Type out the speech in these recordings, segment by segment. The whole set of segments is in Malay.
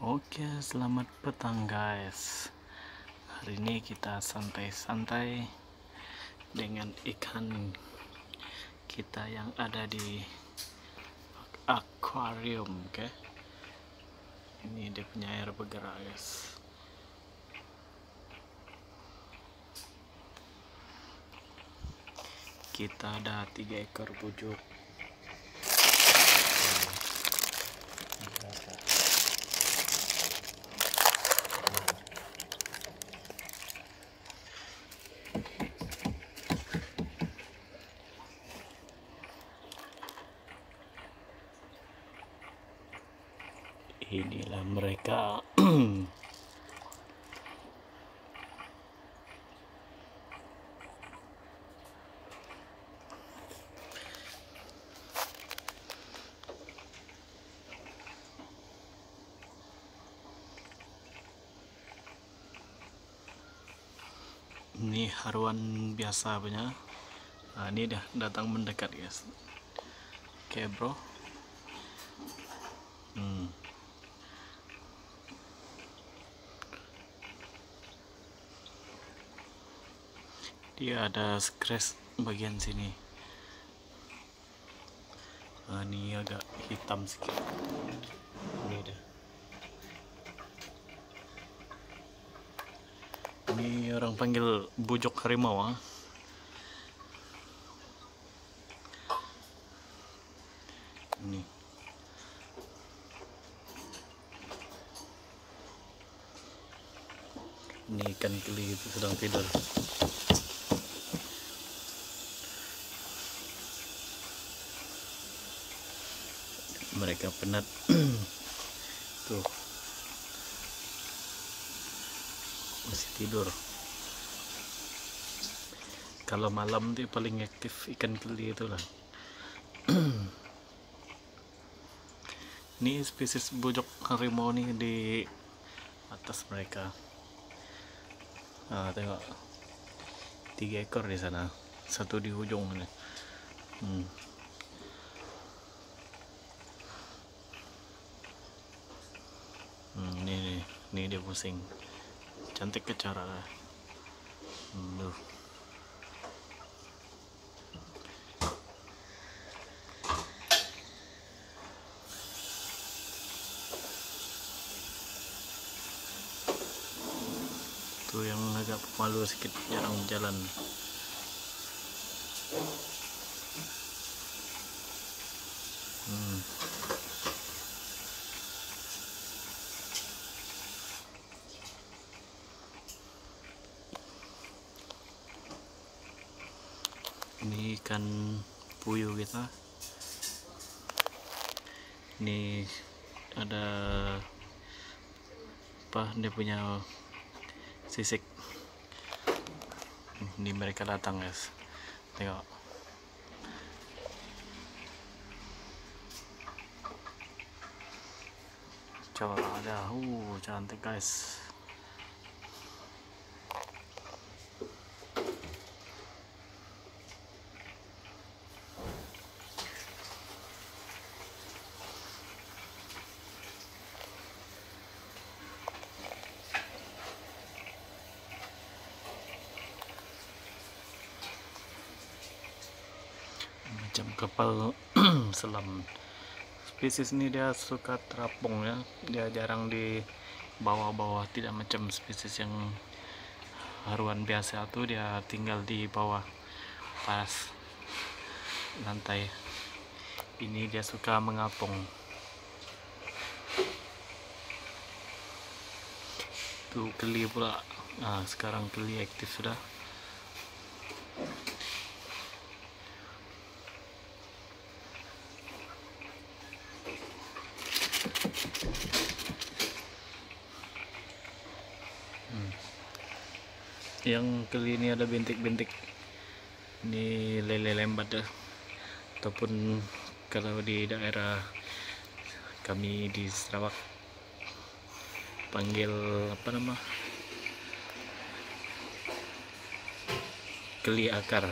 Oke, selamat petang guys. Hari ini kita santai-santai dengan ikan kita yang ada di akuarium, oke. Ini dia punya air bergerak guys. Kita ada 3 ekor bujuk. Inilah mereka. Ini haruan biasa punya. Nah, ini dah datang mendekat guys. Oke bro. Dia ada scratch bagian sini. Nah, ini agak hitam sedikit. Ini dah. Ini orang panggil bujok harimau. Ini. Ini ikan keli itu sedang tidur. Mereka penat. Tuh. Masih tidur. Kalau malam dia paling aktif ikan keli itulah. Ini spesies bujok harimau nih di atas mereka. Nah, tengok 3 ekor di sana, satu di ujung ini. Ini dia pusing. Cantik ke cara. Tuh yang agak malu sedikit, jarang jalan. Ini ikan puyuh kita. Ini ada apa, dia punya sisik. Ini mereka datang guys, tengok. Coba ada, cantik guys. Macam kapal selam. Spesies ini dia suka terapung ya, dia jarang di bawah-bawah, tidak macam spesies yang haruan biasa tuh dia tinggal di bawah pas lantai. Ini dia suka mengapung. Tuh keli pula. Nah, sekarang keli aktif sudah. Yang kali ini ada bintik-bintik. Ini lele lembat ya. Ataupun kalau di daerah kami di Sarawak panggil apa nama, keli akar.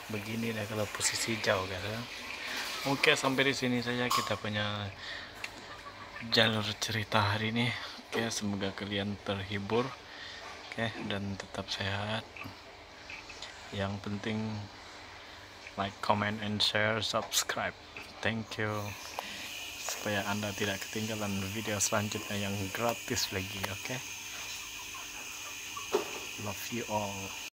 begini deh kalau posisi jauh kan. Oke, sampai di sini saja kita punya jalur cerita hari ini. Oke, semoga kalian terhibur. Oke, dan tetap sehat. Yang penting like, comment, and share, subscribe. Thank you. Supaya Anda tidak ketinggalan video selanjutnya yang gratis lagi. Oke, love you all.